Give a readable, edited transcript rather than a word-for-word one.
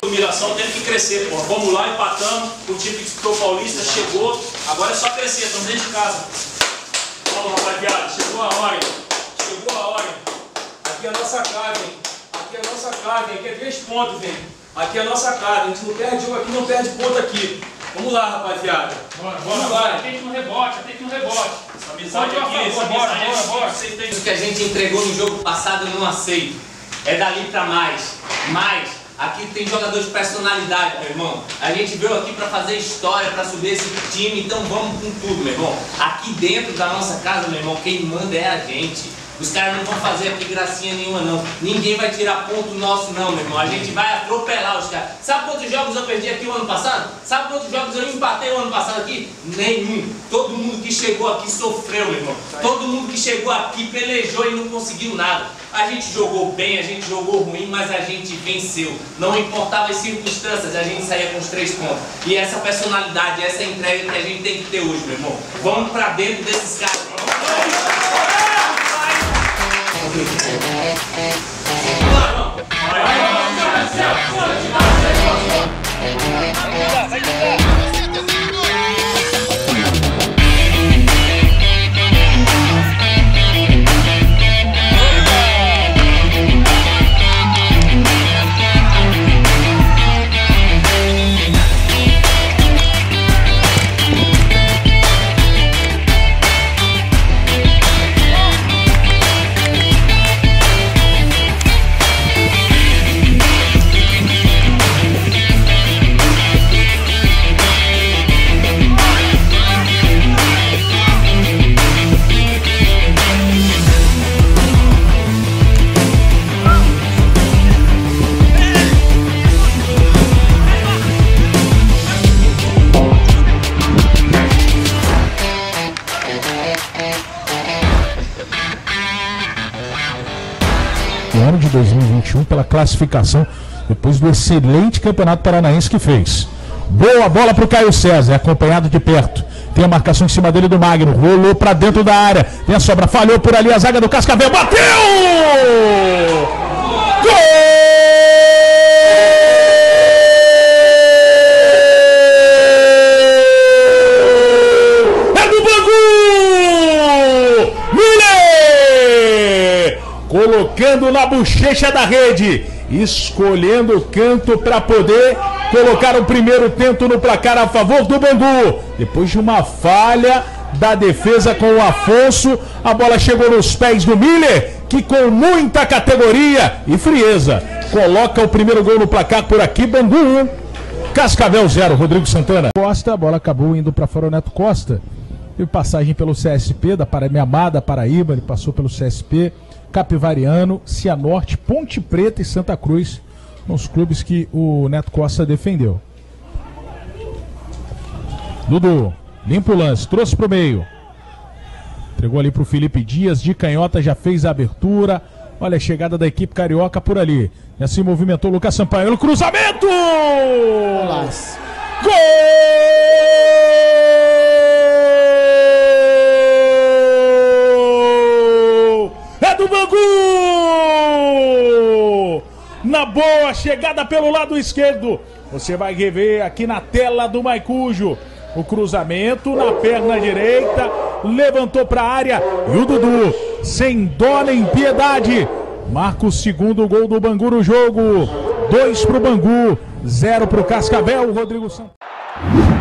O Mirassol tem que crescer, pô. Vamos lá, empatamos. O time que ficou paulista chegou. Agora é só crescer, estamos dentro de casa. Vamos, rapaziada. Chegou a hora. Chegou a hora. Aqui é a nossa casa, hein? Aqui é a nossa casa, hein? Aqui é 3 pontos, hein? Aqui é a nossa casa. A gente não perde jogo aqui, não perde ponto aqui. Vamos lá, rapaziada. Vamos lá. Tem que ir no rebote, tem que ir no rebote. Essa amizade aqui, bora. O que a gente entregou no jogo passado eu não aceito. É dali pra mais. Aqui tem jogadores de personalidade, meu irmão. A gente veio aqui pra fazer história, pra subir esse time, então vamos com tudo, meu irmão. Aqui dentro da nossa casa, meu irmão, quem manda é a gente. Os caras não vão fazer aqui gracinha nenhuma, não. Ninguém vai tirar ponto nosso, não, meu irmão. A gente vai atropelar os caras. Sabe quantos jogos eu perdi aqui o ano passado? Sabe quantos jogos eu empatei o ano passado aqui? Nenhum. Todo mundo que chegou aqui sofreu, meu irmão. Todo mundo que chegou aqui pelejou e não conseguiu nada. A gente jogou bem, a gente jogou ruim, mas a gente venceu. Não importava as circunstâncias, a gente saía com os 3 pontos. E essa personalidade, essa entrega que a gente tem que ter hoje, meu irmão. Vamos pra dentro desses caras. Ano de 2021 pela classificação depois do excelente Campeonato Paranaense que fez. Boa bola para o Caio César, é acompanhado de perto. Tem a marcação em cima dele do Magno, rolou para dentro da área, tem a sobra, falhou por ali a zaga do Cascavel, bateu! Gol! É do Bangu! Miller! Colocando na bochecha da rede, escolhendo o canto para poder colocar o primeiro tento no placar a favor do Bangu. Depois de uma falha da defesa com o Afonso, a bola chegou nos pés do Miller, que com muita categoria e frieza coloca o primeiro gol no placar por aqui. Bangu 1, Cascavel 0. Rodrigo Santana. Costa, a bola acabou indo para fora o Neto Costa. Teve passagem pelo CSP, da minha amada Paraíba, ele passou pelo CSP, Capivariano, Cianorte, Ponte Preta e Santa Cruz, nos clubes que o Neto Costa defendeu. Dudu, limpa o lance, trouxe pro meio. Entregou ali pro Felipe Dias, de canhota, já fez a abertura. Olha a chegada da equipe carioca por ali. Já se movimentou o Lucas Sampaio no cruzamento! Gol! É do Bangu! Na boa, chegada pelo lado esquerdo. Você vai rever aqui na tela do Maicujo. O cruzamento na perna direita, levantou para a área e o Dudu, sem dó nem piedade, marca o segundo gol do Bangu no jogo. 2 pro Bangu, 0 pro Cascavel. Rodrigo Santos.